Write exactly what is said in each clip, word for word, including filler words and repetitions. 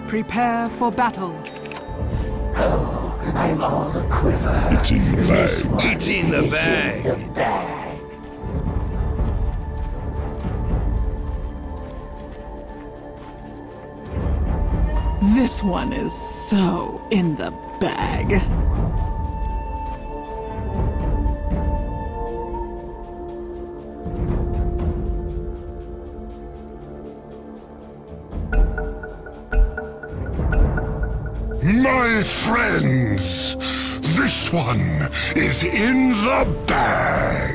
Prepare for battle. Oh, I'm all a quiver. It's in the This bag. one It's in the is bag. in the bag. This one is so in the bag. My friends, this one is in the bag.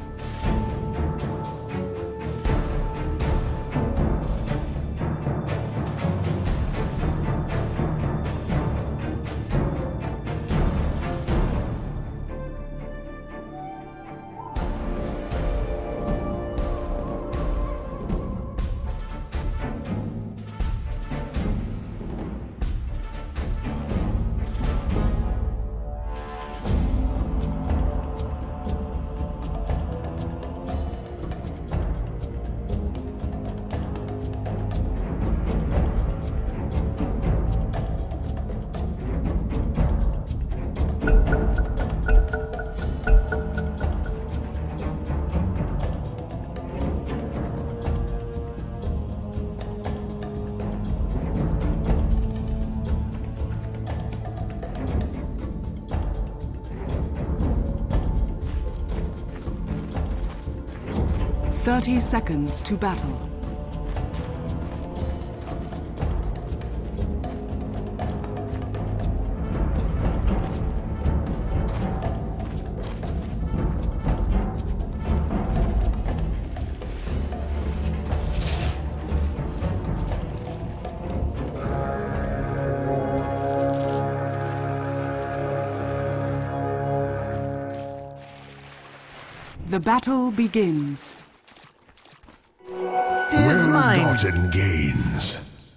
Thirty seconds to battle. The battle begins. Tis mine. Well-gotten gains.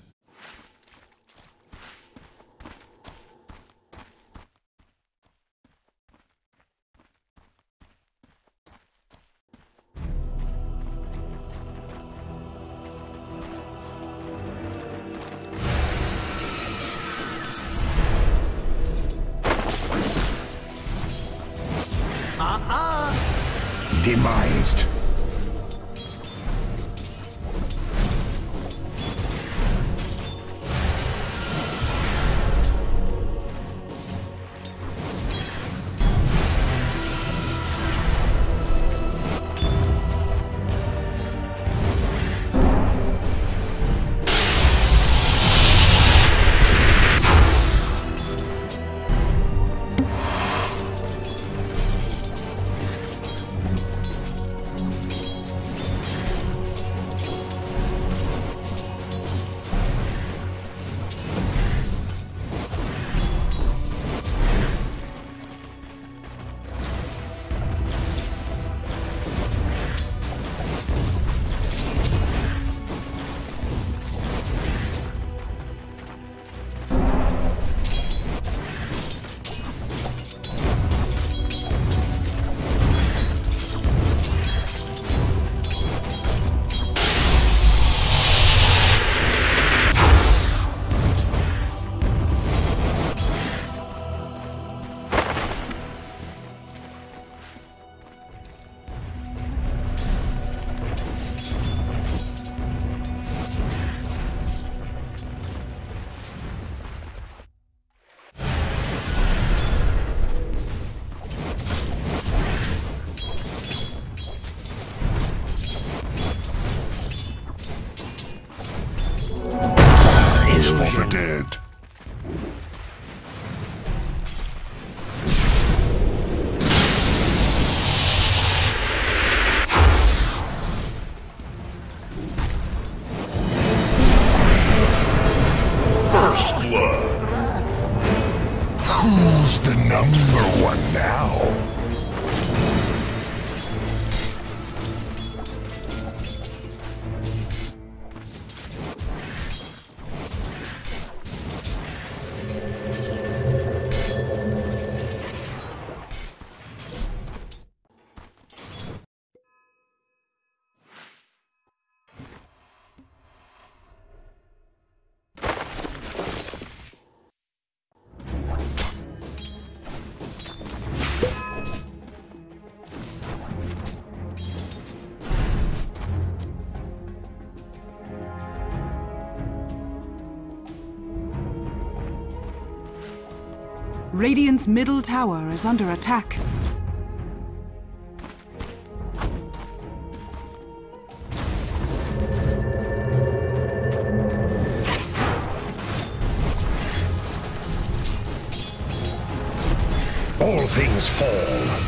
Demised. Radiant's middle tower is under attack. All things fall.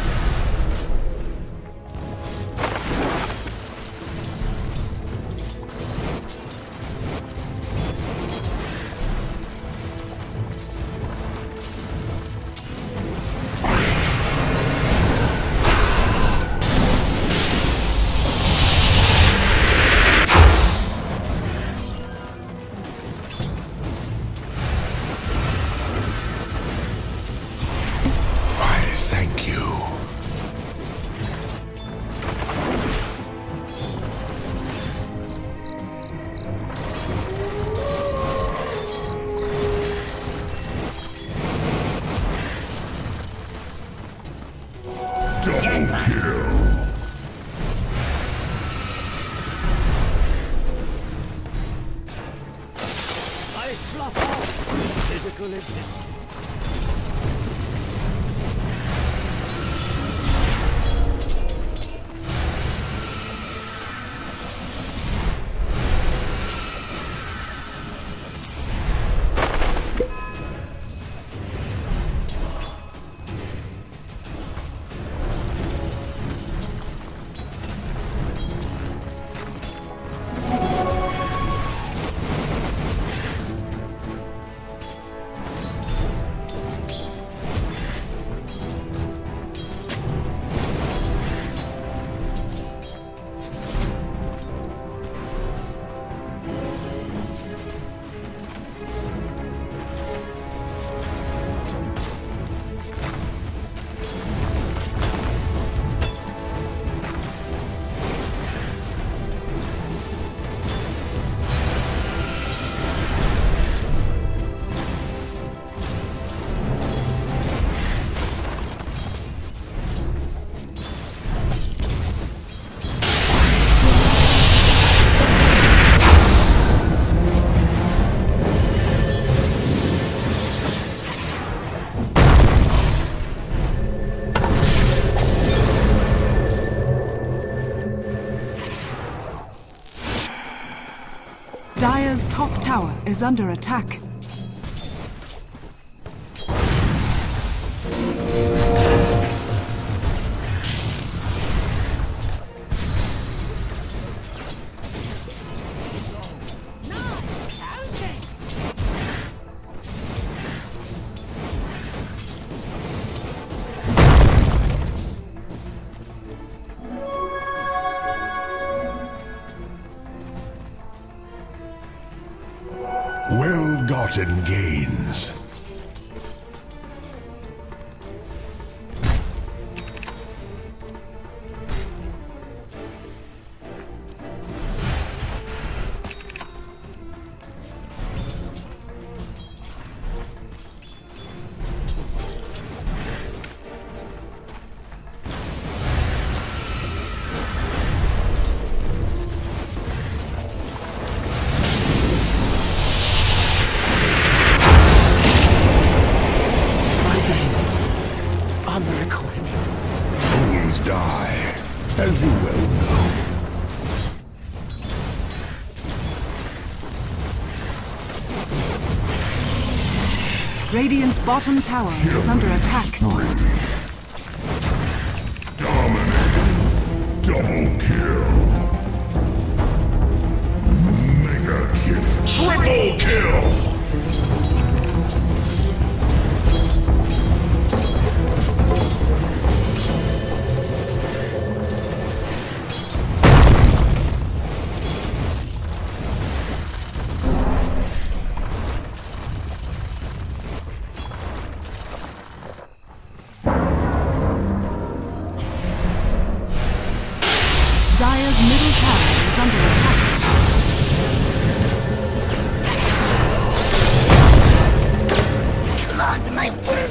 Thank you. Double kill. I slough off physical existence. Dire's top tower is under attack. Well-gotten gains. Fools die, as you well know. Radiant's bottom tower is under attack. Dominating. Double kill. Mega kill. Triple kill. Dire's middle tower is under attack. God, my word.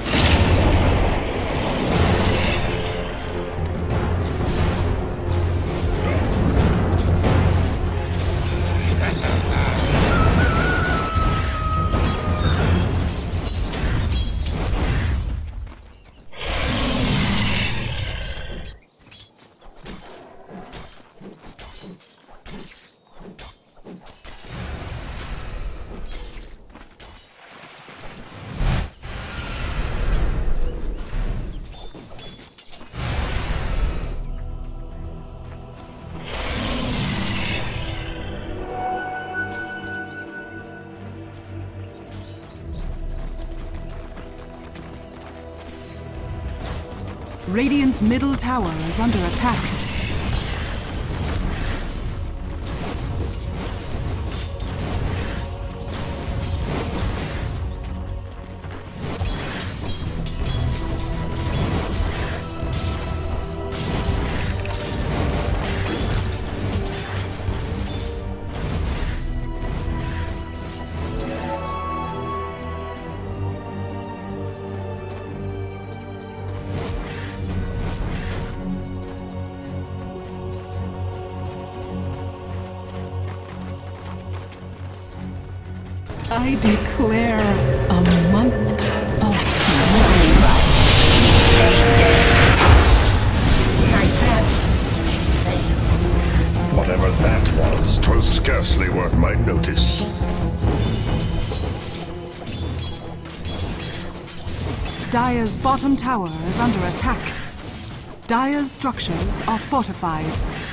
Radiant's middle tower is under attack. I declare a month of mourning. Whatever that was, 'twas scarcely worth my notice. Dire's bottom tower is under attack. Dire's structures are fortified.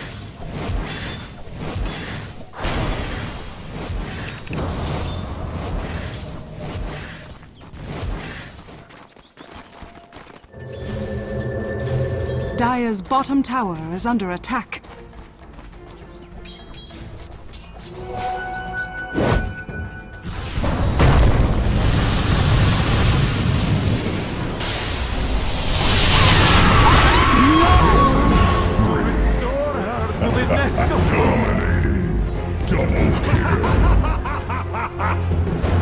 Dire's bottom tower is under attack. Restore her to the nest of Dominating. Double kill.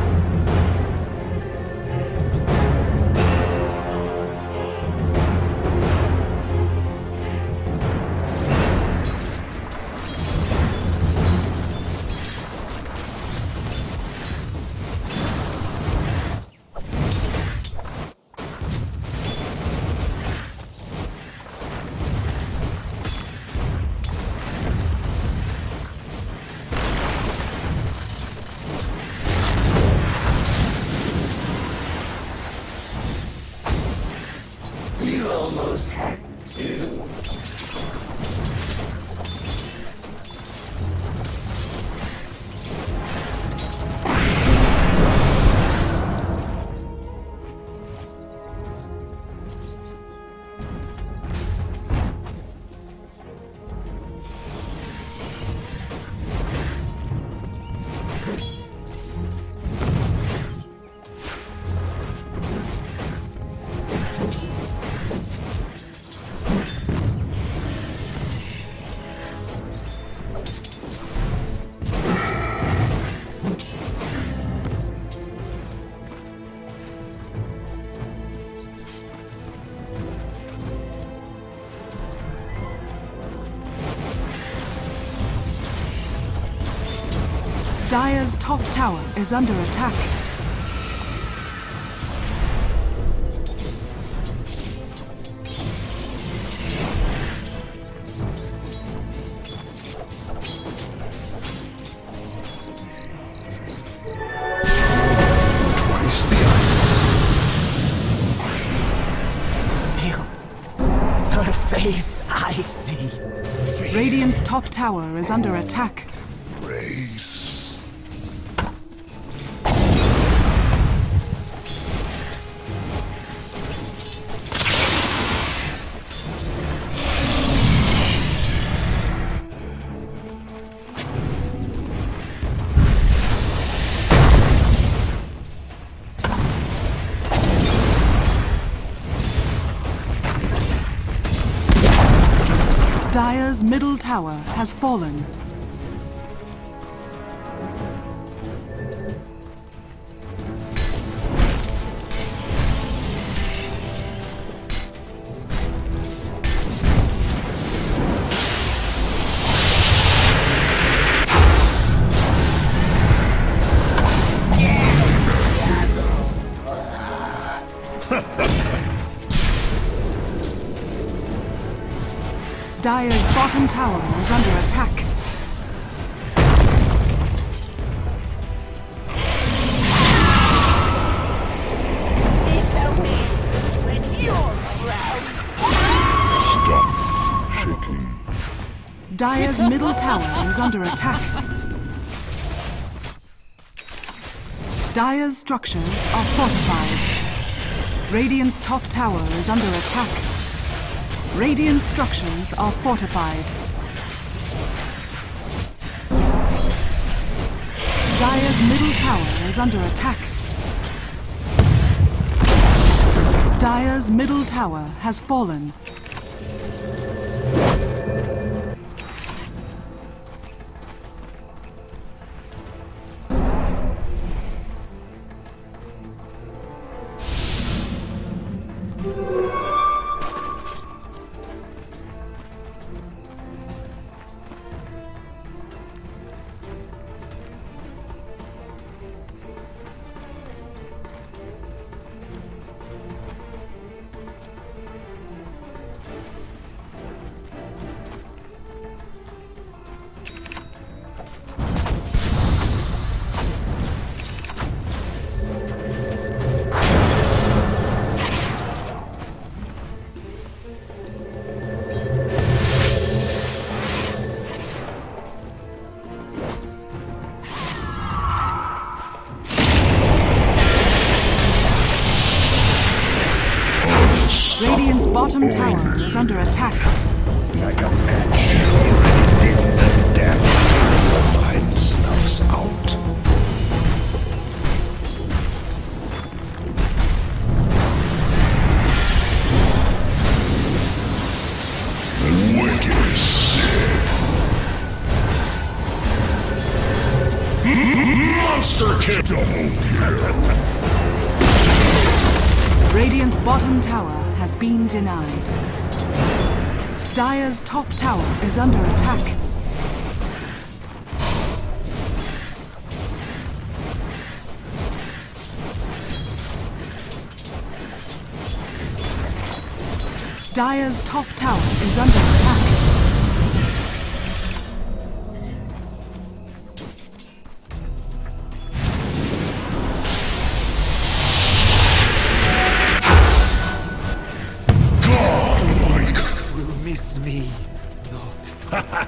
almost had to. Dire's top tower is under attack. Twice the ice. Still, her face I see. Radiant's top tower is under attack. Race. Dire's middle tower has fallen. Dire's bottom tower is under attack. This only ends when you're around. Stop shaking. Dire's middle tower is under attack. Dire's structures are fortified. Radiant's top tower is under attack. Radiant structures are fortified. Dire's middle tower is under attack. Dire's middle tower has fallen. Radiant's bottom tower is under attack. Like a match already dim and damp, the mind snuffs out. The wicked sin. Monster kill! Double kill! Radiant's bottom tower has been denied. Dire's top tower is under attack. Dire's top tower is under attack. Miss me not.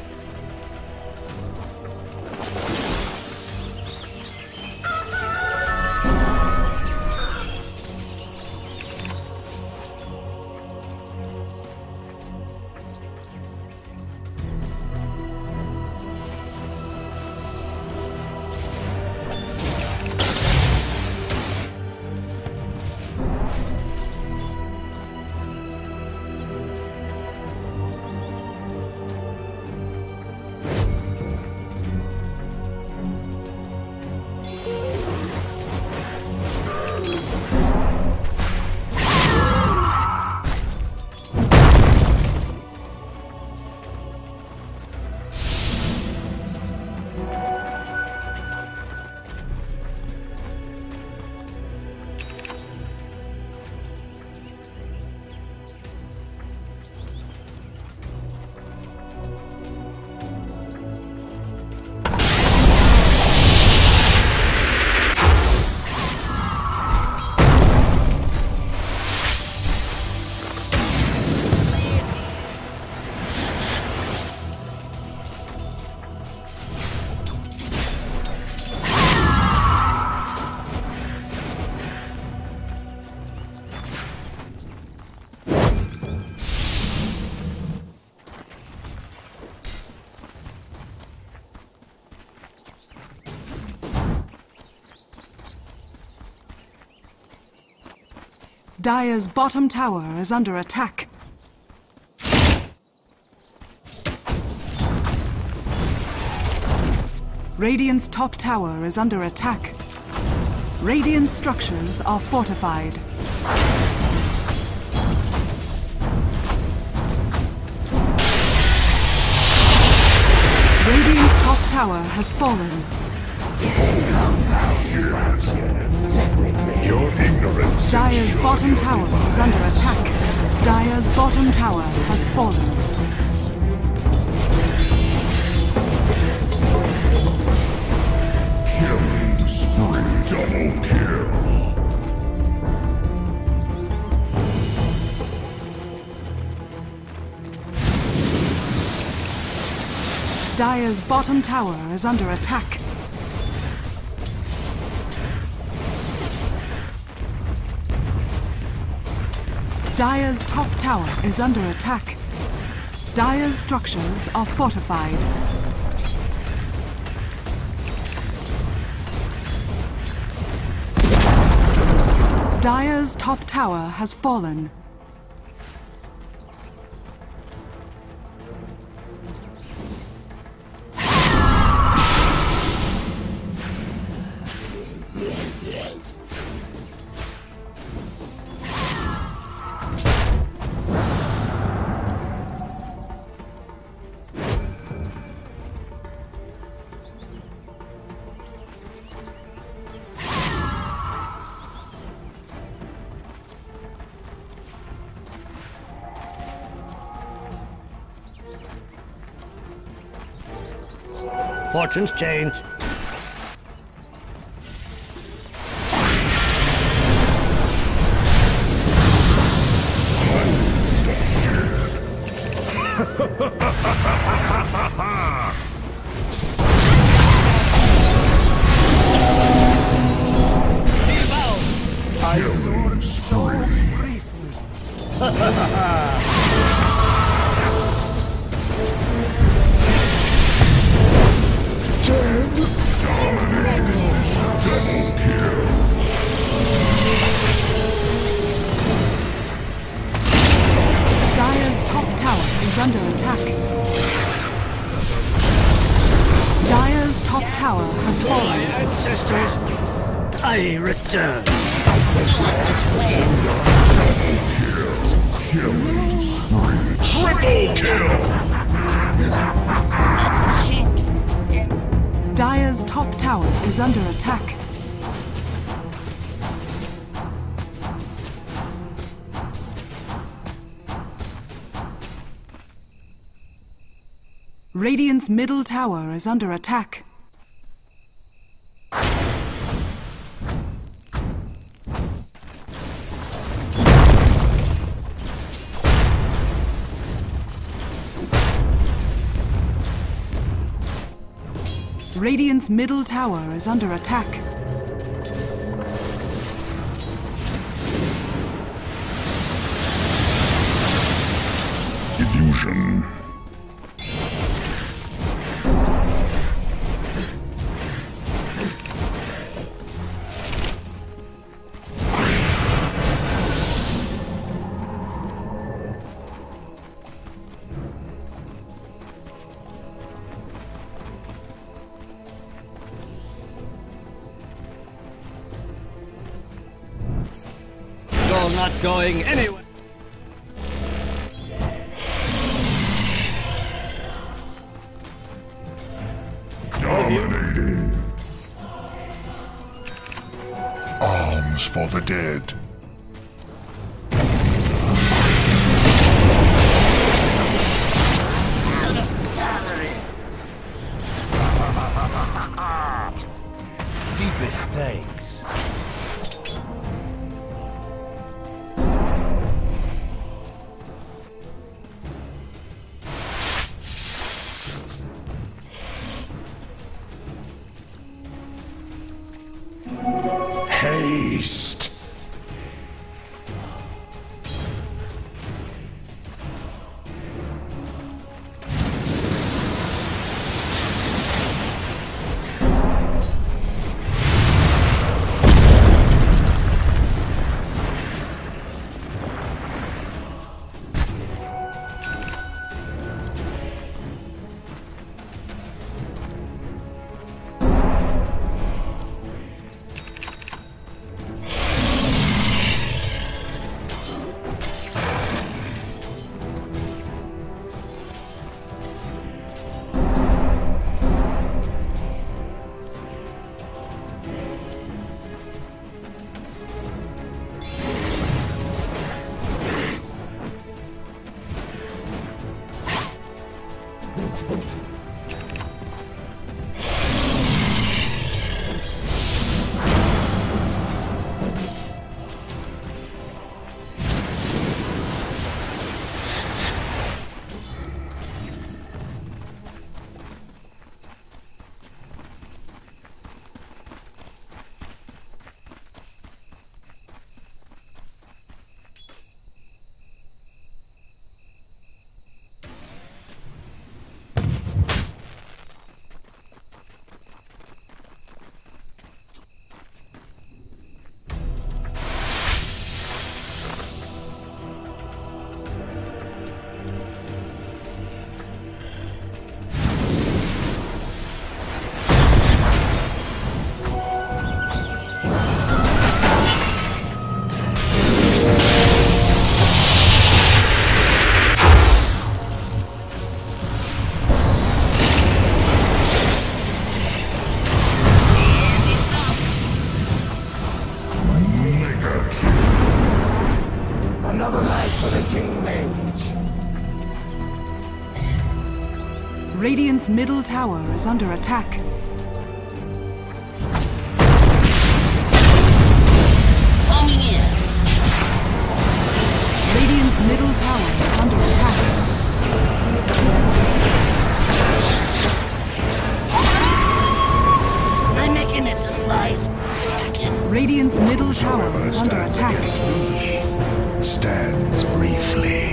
Dire's bottom tower is under attack. Radiant's top tower is under attack. Radiant structures are fortified. Radiant's top tower has fallen. It's a compound fracture, technically. Your ignorance. Dire's bottom tower is under attack. Dire's bottom tower has fallen. Killing spree. Double kill. Dire's bottom tower is under attack. Dire's top tower is under attack. Dire's structures are fortified. Dire's top tower has fallen. Fortunes change. I saw so briefly. Dire's top tower is under attack. Dire's top tower has My fallen. ancestors, I return. Triple kill! Dire's top tower is under attack. Radiant's middle tower is under attack. Radiant's middle tower is under attack. Illusion. You're not going anywhere. Dominating. Arms for the dead. Deepest thanks. Haste. Radiant's middle tower is under attack. Coming in. Radiant's middle tower is under attack. My mechanism lies broken. Radiant's middle tower Whoever is under stands attack. against me stands briefly.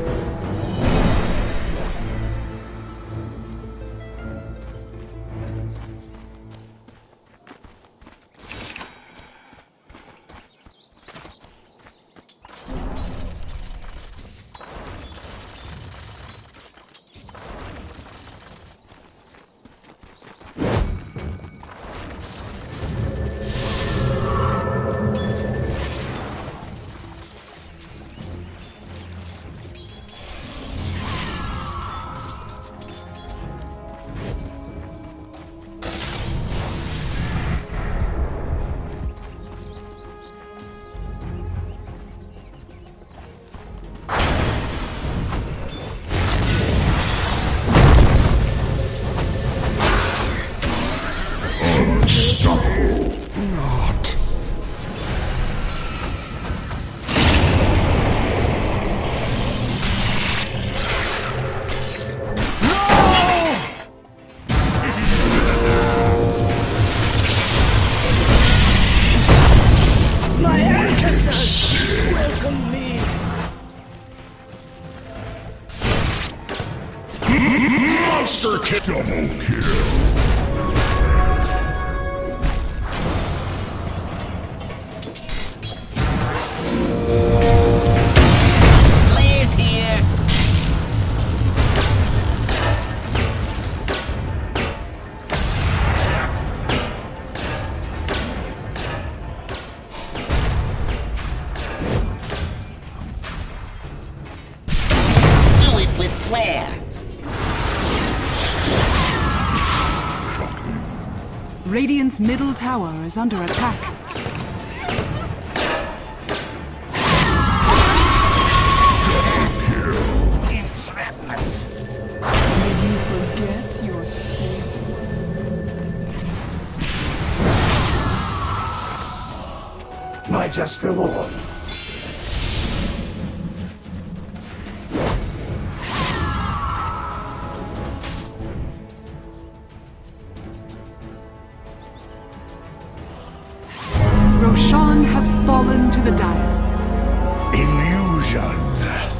Not. My ancestors welcome me. Monster kill. Double kill. Players here. Do it with flair. Radiant's middle tower is under attack. Entrapment. Did you forget your safe My just reward. Roshan has fallen to the Dire. Illusion.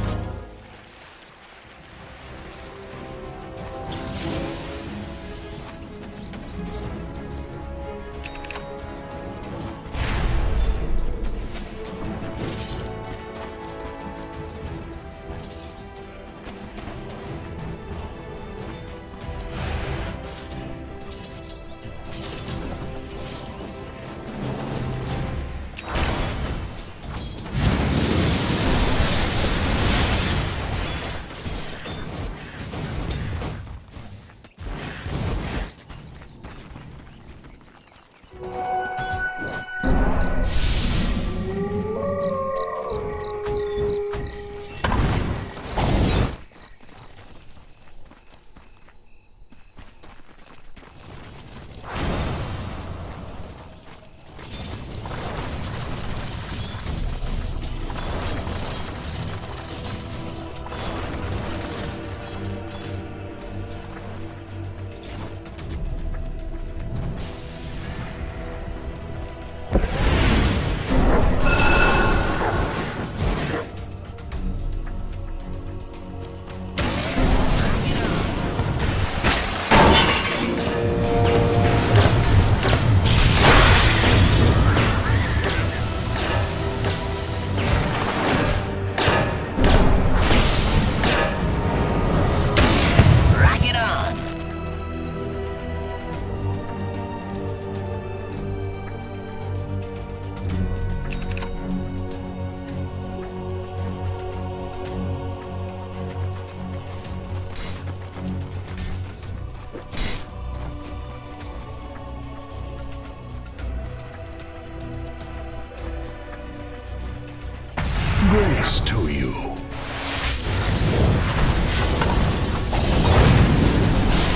Rock it on. Grace to you.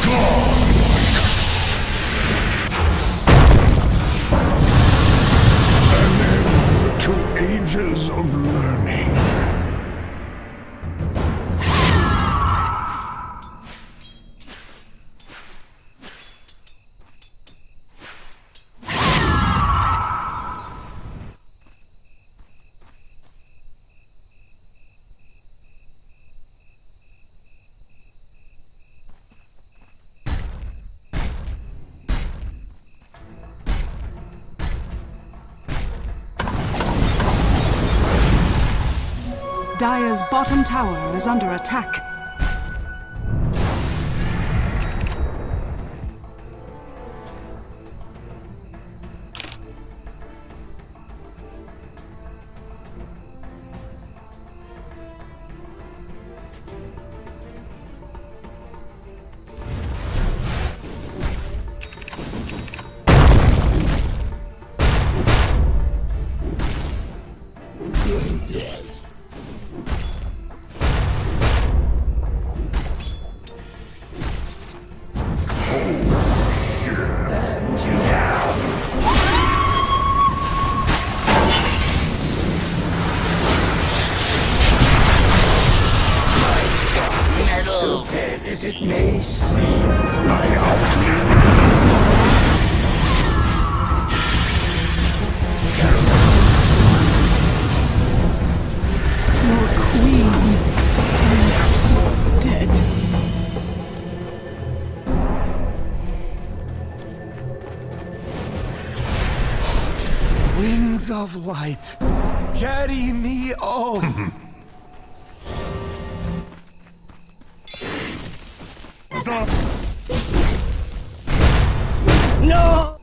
Dire's bottom tower is under attack. As it may seem, I outlive. Your queen is dead. Wings of light, carry me home. No!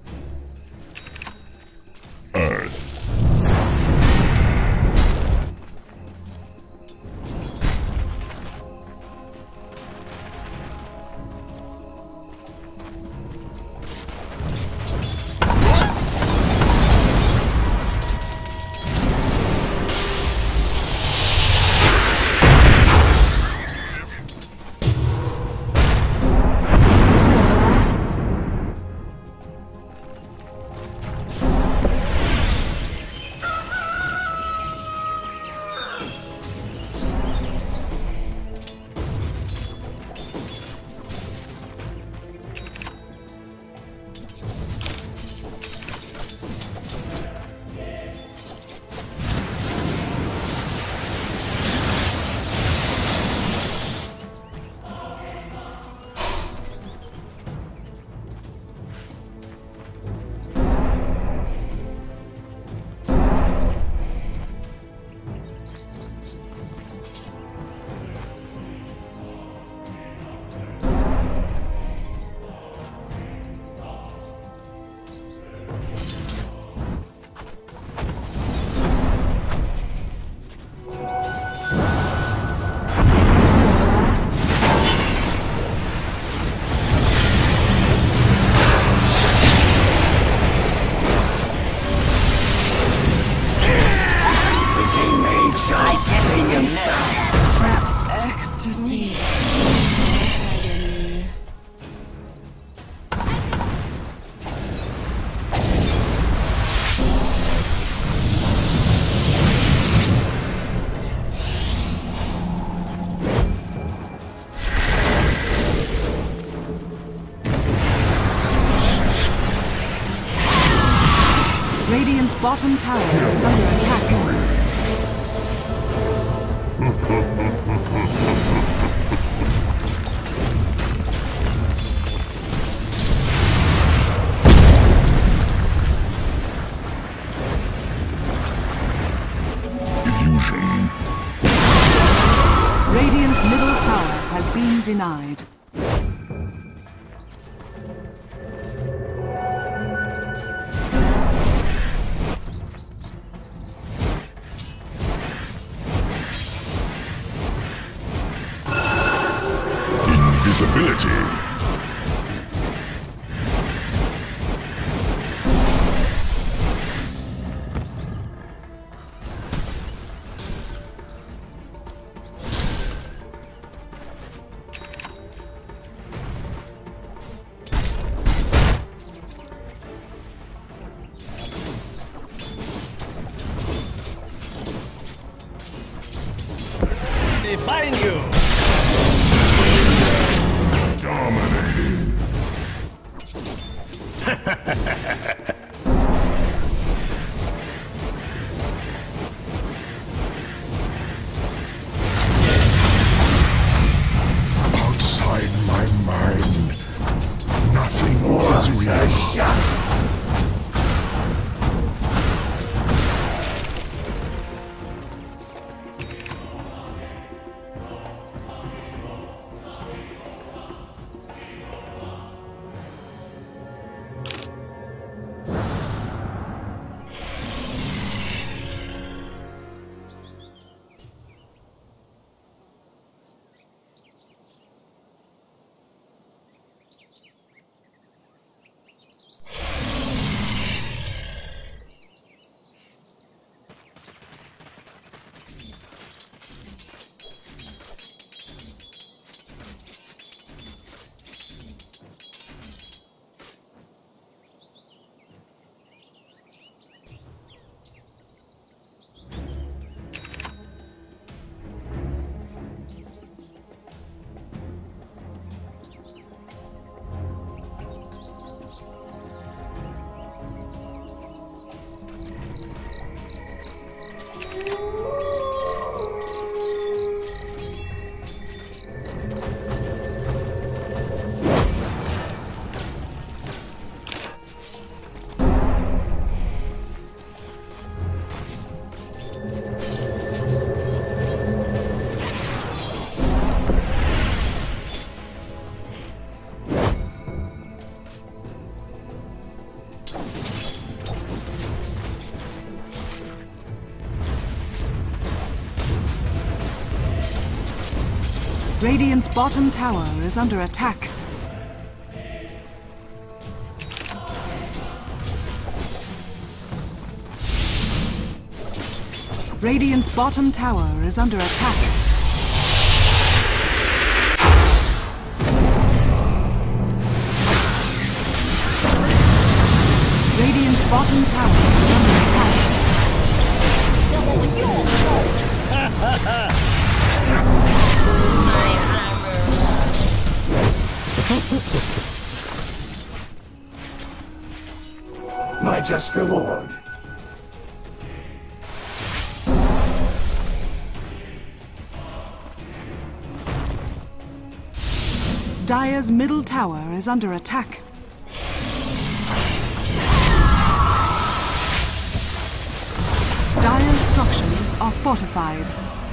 Ecstasy. Radiant's bottom tower is under attack. Illusion. Radiant's middle tower has been denied. Invisibility. They find you! Dominating. Outside my mind, nothing is real. Radiant's bottom tower is under attack. Radiant's bottom tower is under attack. Radiant's bottom tower is under attack. My just reward. Dire's middle tower is under attack. Dire's structures are fortified.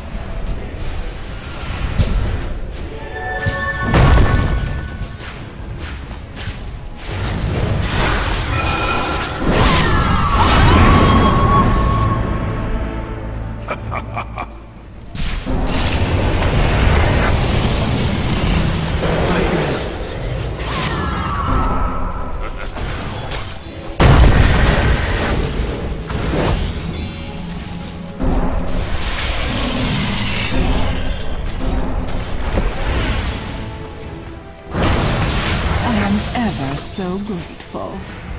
Ever so grateful.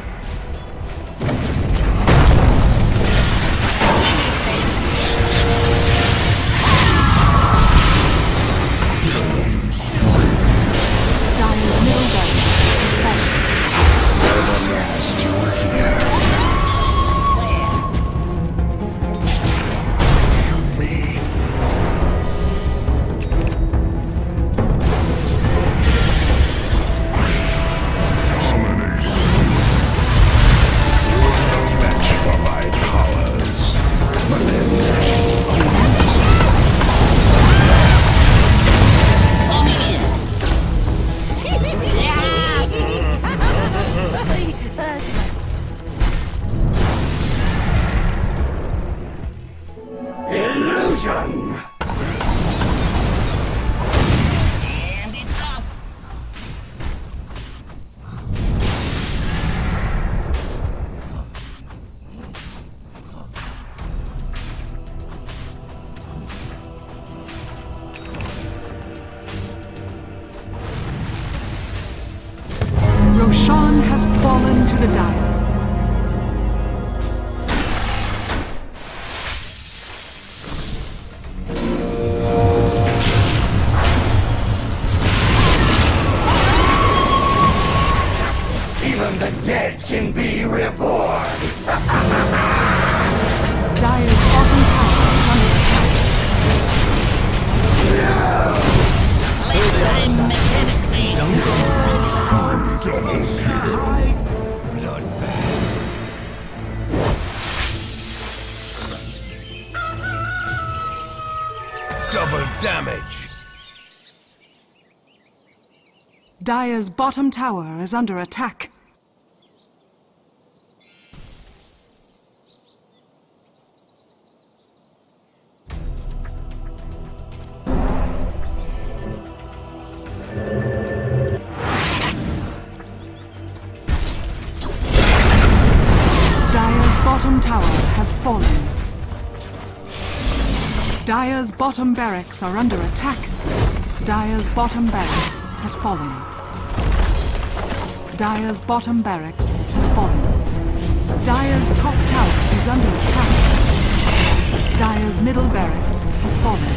Dire's middle barracks is falling. Last you were here. You mean? Illusion! And it's off. Roshan has fallen to the Dire. Even the dead can be reborn! Dire's bottom tower is under attack. I'm mechanically. Double kill. Bloodbath. Double damage. Dire's bottom tower is under attack. Dire's bottom tower has fallen. Dire's bottom barracks are under attack. Dire's bottom barracks has fallen. Dire's bottom barracks has fallen. Dire's top tower is under attack. Dire's middle barracks has fallen.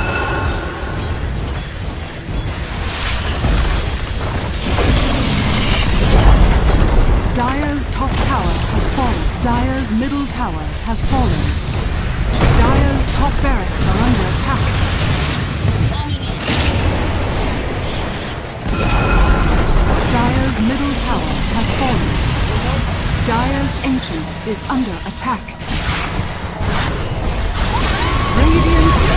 Dire's top tower has fallen. Dire's middle tower has fallen. Dire's top barracks are under attack. Dire's middle tower has fallen. Dire's ancient is under attack. Radiant